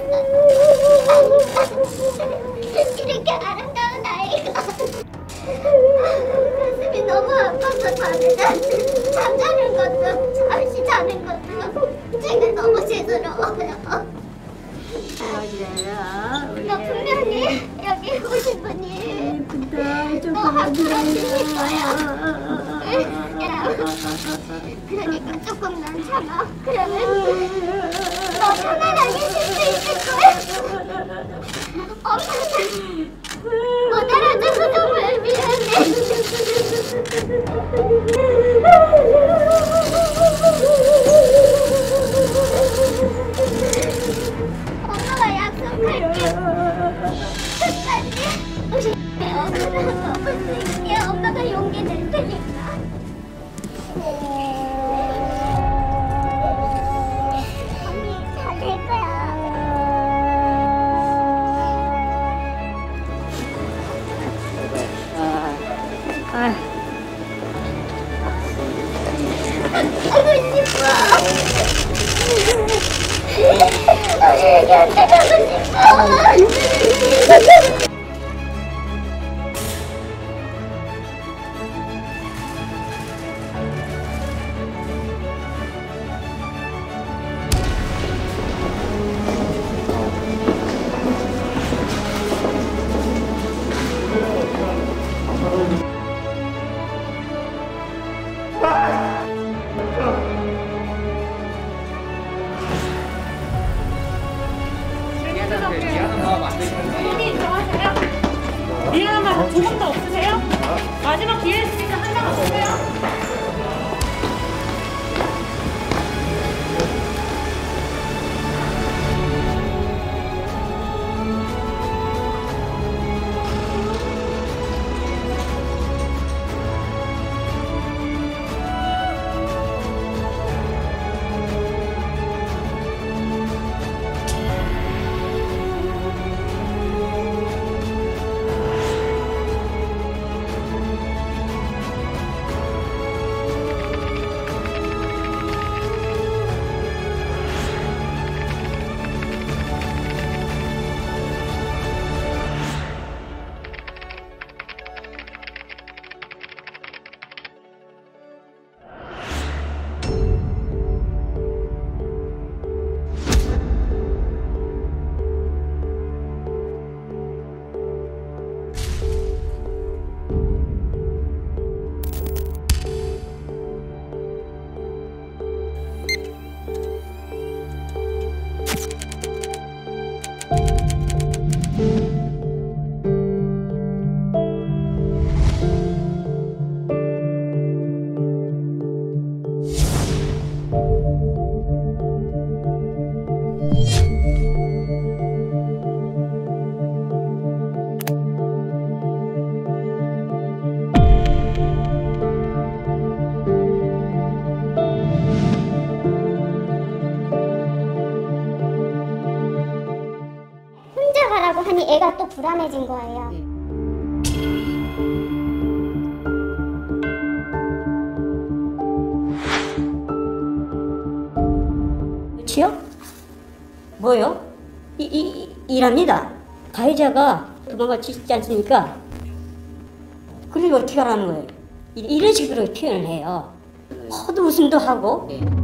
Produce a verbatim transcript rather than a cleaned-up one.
이렇게 아름다운 아이가 가슴이 너무 아파서 잠을 잠자는 것도 잠시 자는 것도 제가 너무 죄스러워요. 너 분명히 여기 오신 분이 너 아프다시는 거야. 그러니까 조금만 참아. 그러면 너 편안하게 쉴 수 있을 거야. 엄마는 못 알아줘서 정말 미안해. 엄마가 약속할게. 끝까지 내 얼굴을 덮을 수 있게 엄마가 용기 낼 테니까. 언니 잘 될 거야. 아. 가고 싶어. 언니한테 가고 싶어. 미안한 말 조금 더 없으세요? 마지막 기회 있으니까 한 장 없으세요? 하라고 하니 애가 또 불안해진 거예요. 그치요? 뭐요? 이, 이, 이랍니다. 가해자가 도망가 치지 않습니까? 그리고 어떻게 하라는 거예요? 이런 식으로 표현을 해요. 헛웃음도 하고